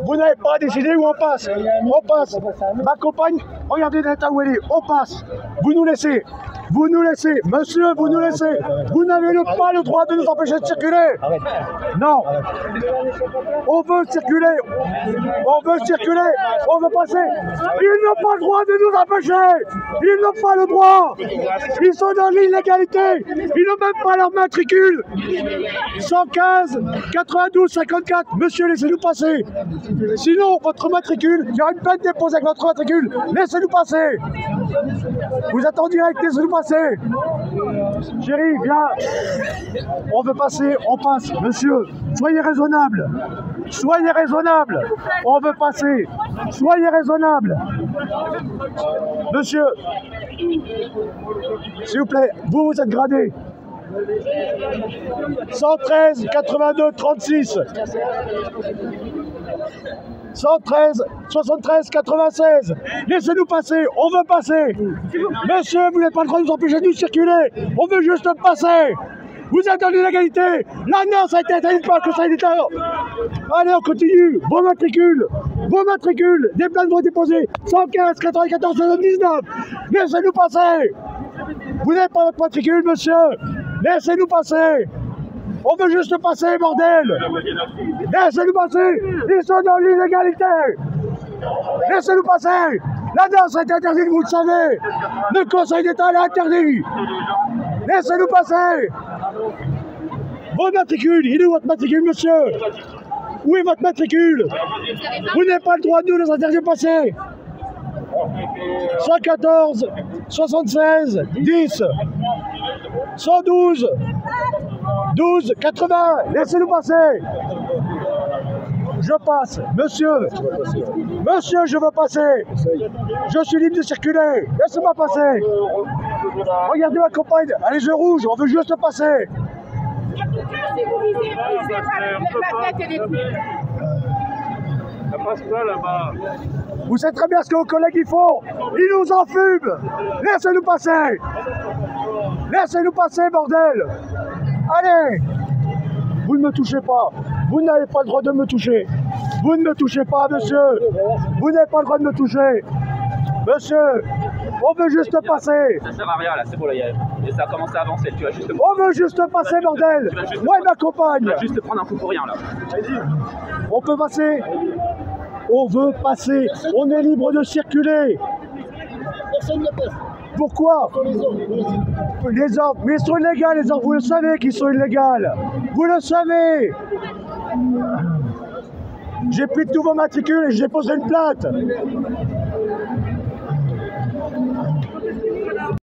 Vous n'avez pas décidé où on passe. On passe. Ma compagne, regardez l'état où elle est. On passe. Vous nous laissez. Vous nous laissez. Monsieur, vous nous laissez. Vous n'avez pas le droit de nous empêcher de circuler. Non. On veut circuler. On veut circuler. On veut passer. Ils n'ont pas le droit de nous empêcher. Ils n'ont pas le droit. Ils sont dans l'illégalité. Ils n'ont même pas leur matricule. 115, 92, 54. Monsieur, laissez-nous passer. Sinon, votre matricule, il y aura une peine déposée avec votre matricule. Laissez-nous passer. Vous êtes en direct, laissez-nous passer. Chérie, viens. On veut passer, on passe. Monsieur, soyez raisonnable. Soyez raisonnable. On veut passer. Soyez raisonnable. Monsieur, s'il vous plaît, vous êtes gradé. 113, 82, 36. 113, 73, 96. Laissez-nous passer, on veut passer. Monsieur, vous n'avez pas le droit de nous empêcher de nous circuler. On veut juste passer. Vous êtes dans l'illégalité. L'annonce a été interdite par le Conseil d'État. Allez, on continue. Vos matricules. Vos matricules. Des plaintes vont être déposées. 115, 94, 79. Laissez-nous passer. Vous n'avez pas votre matricule, monsieur. Laissez-nous passer. On veut juste passer, bordel. Laissez-nous passer. Ils sont dans l'illégalité. Laissez-nous passer. La danse est interdite, vous le savez. Le Conseil d'État l'a interdit. Laissez-nous passer. Vos matricules. Il est où votre matricule, monsieur? Où est votre matricule? Vous n'avez pas le droit de nous les interdire de passer. 114, 76, 10, 112, 12, 80, laissez-nous passer. Je passe, monsieur. Monsieur, je veux passer. Je suis libre de circuler. Laissez-moi passer. Regardez ma compagne, elle est les yeux rouges, on veut juste passer. Si vous visez pas la tête et les couilles. Ça passe pas là-bas. Vous savez très bien ce que vos collègues y font. Ils nous enfument. Laissez-nous passer. Laissez-nous passer, bordel. Allez. Vous ne me touchez pas. Vous n'avez pas le droit de me toucher. Vous ne me touchez pas, monsieur. Vous n'avez pas le droit de me toucher. Monsieur, on veut juste passer. Ça sert à rien là, c'est bon là, et ça a commencé à avancer, tu vas juste... On veut juste passer, bordel. Moi et ma compagne. Tu vas juste te prendre un coup pour rien là. On peut passer. On veut passer. On est libre de circuler. Personne ne passe. Pourquoi? Les ordres, mais ils sont illégaux, les ordres, vous le savez qu'ils sont illégaux. Vous le savez. J'ai pris de nouveaux matricules et j'ai posé une plainte.